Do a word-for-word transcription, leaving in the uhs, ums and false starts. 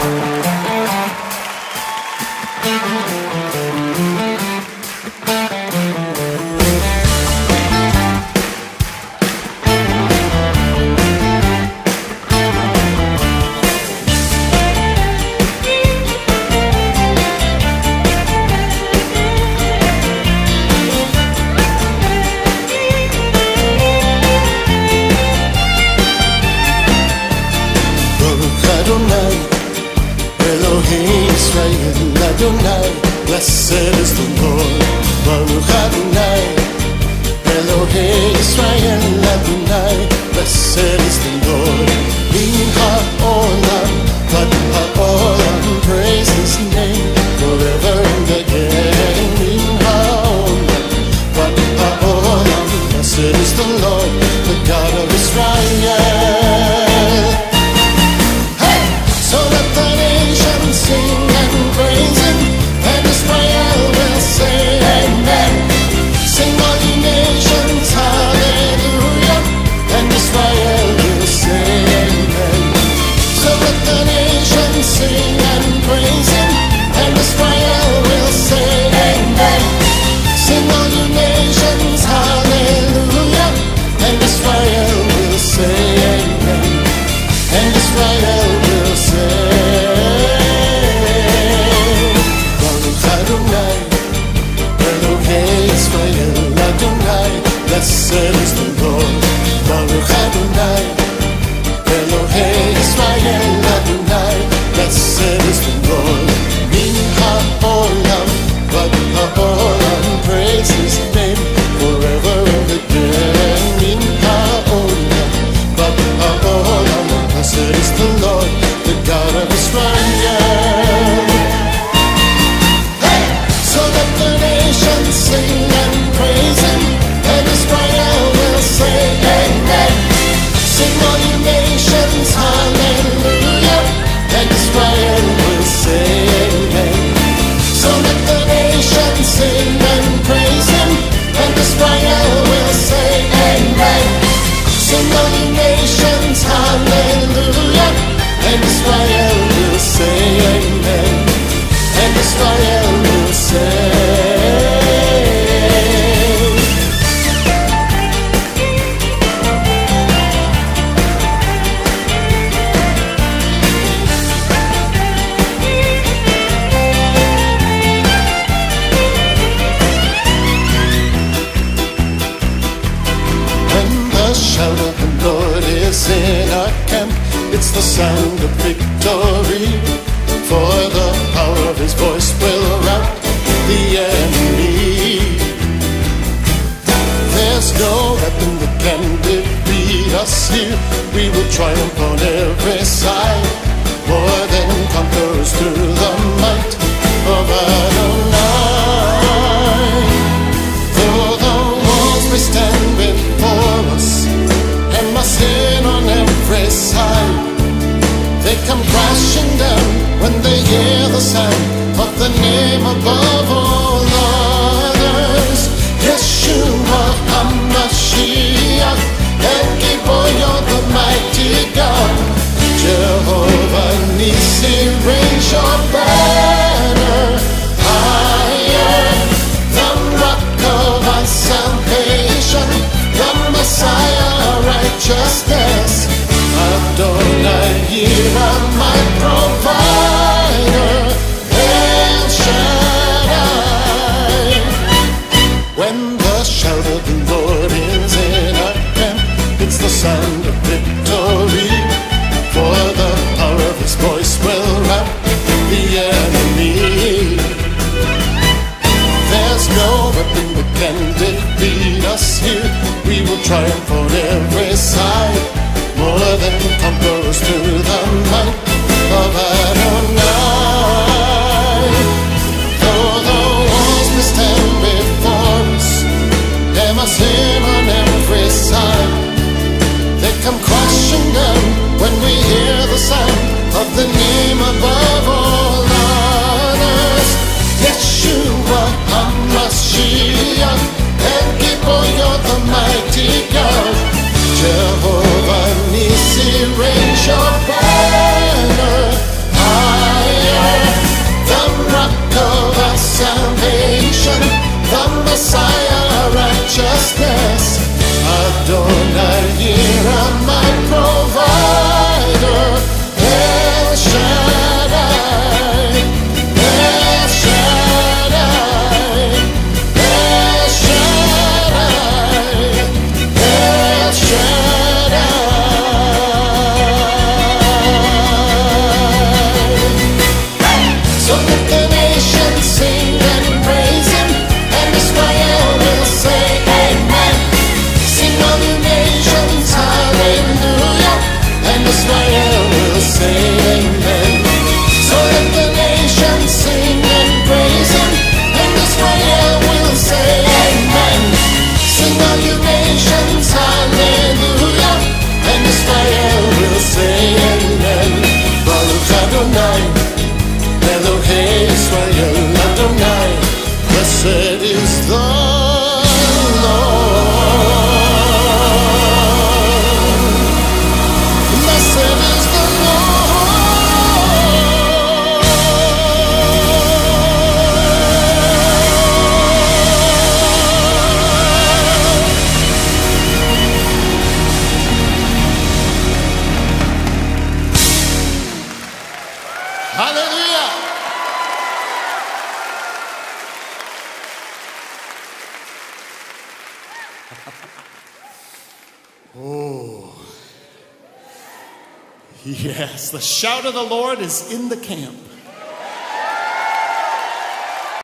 Adonai, blessed is the Lord. Baruch Adonai, Elohei Israel Adonai, blessed is the Lord. Min ha'olam,vad ha'olam, praise His name forever and again. Min ha'olam, vad ha'olam, blessed is the Lord, the God of Israel. Hey, so let the nations sing and praise Him, and Israel will say amen. Sing all ye nations, hallelujah, and Israel will say amen. So let the nations sing and praise Him, and Israel will say amen. Sing all ye nations, hallelujah, and Israel will say amen. And Israel will say blessed is the Lord, Baruch Adonai, Elohei Israel Adonai, blessed is the Lord. Min ha'olam, vad ha'olam, praise His name forever and again. Min ha'olam, vad ha'olam, blessed is the Lord, the God of Israel. Hey! So let the nations sing and praise Him, and Israel will say amen. Sing all you nations, hallelujah, and Israel will say amen. So let the nations sing and praise Him, and Israel will say amen. Sing all you nations, hallelujah, and Israel will say amen. And Israel will say in our camp, it's the sound of victory, for the power of His voice will rout the enemy. There's no weapon that can defeat us here. We will triumph on every side, more than conquerors through the might of Adonai. Though the walls may stand before us and must sin on every side, they come crashing down when they hear the sound of the name above all others. Yeshua HaMashiach, El Gibor, you're the mighty God. Jehovah Nissi, raise your banner higher. The rock of our salvation, the Messiah, righteousness. Adonai, Yireh, my provider, El Shaddai. When the shout of the Lord is in our camp, it's the sound of victory, for the power of His voice will rout the enemy. There's no weapon that can defeat us here. We will triumph on every side, more than conquerors through the might of Adonai. Though the walls may stand before us, there must sin on every side. They come crashing down when we hear the sound of the name above all others. Yeshua HaMashiach, El Gibor, you're the mighty God. Oh. Yes, the shout of the Lord is in the camp.